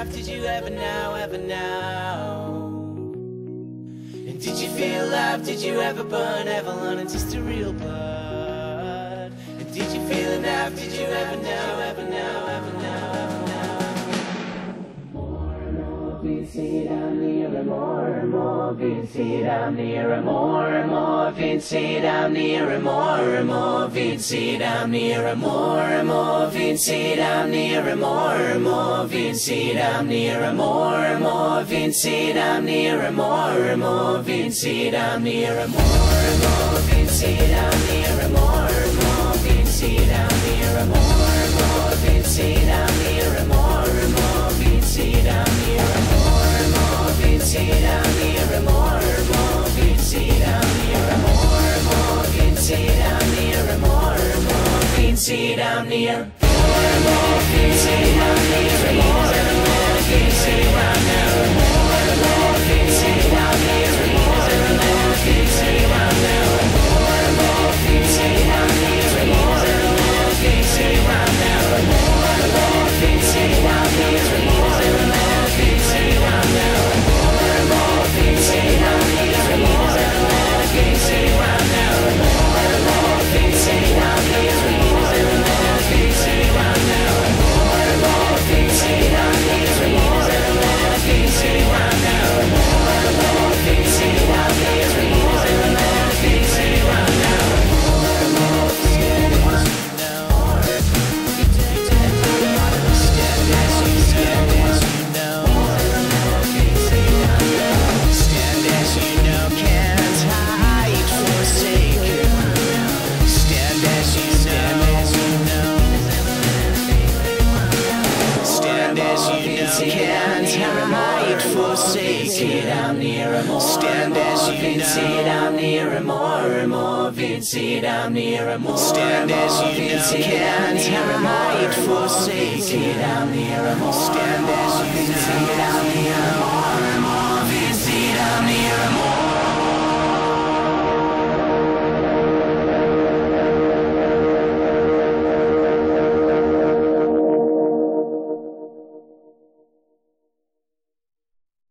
laugh? Did you ever now, ever now? And did you feel love? Did you ever burn, ever learn just a real blood? And did you feel enough? Did you ever now, ever now, ever now, ever now? More and more Vincent, I'm nearer, more and more Vincent, I'm nearer, more and more Vincent, I'm nearer, more and more Vincent, I'm nearer, more and more Vincent, I'm nearer, more and more Vincent, I'm nearer, more and more Vincent, I'm nearer, more and more Vincent, I'm nearer, more and more Vincent, I'm nearer, more and more Vincent, I'm nearer, more and more Vincent, I'm nearer, more and more Vincent, I'm nearer, more and more Vincent, I'm nearer, more and more Vincent, I'm nearer, more and more Vincent, I'm nearer, more and more Vincent, I'm near, more and more Vincent, I'm nearer, more and more Vincent, I'm nearer, more and more Vincent, I'm nearer, more and more Vincent, I'm nearer, more and more Vincent, I'm nearer, more and more Vincent, I'm nearer, more and more Vincent, I'm nearer, more and more Vincent, I'm nearer, more and more Vincent, I'm nearer, more and more Vincent, I'm nearer, more and more Vincent, I'm nearer, more and more Vincent, I'm nearer, more and more Vincent, I'm nearer, more and more Vincent, I'm nearer, more and more Vincent, I'm nearer, more and more Vincent, I'm nearer, more and more Vincent, I'm nearer, more stand as you Vincent, I'm nearer, more and more Vincent, I'm nearer, more stand as you can't hide, forsake it, I'm nearer, more stand as you Vincent, I'm nearer, more and more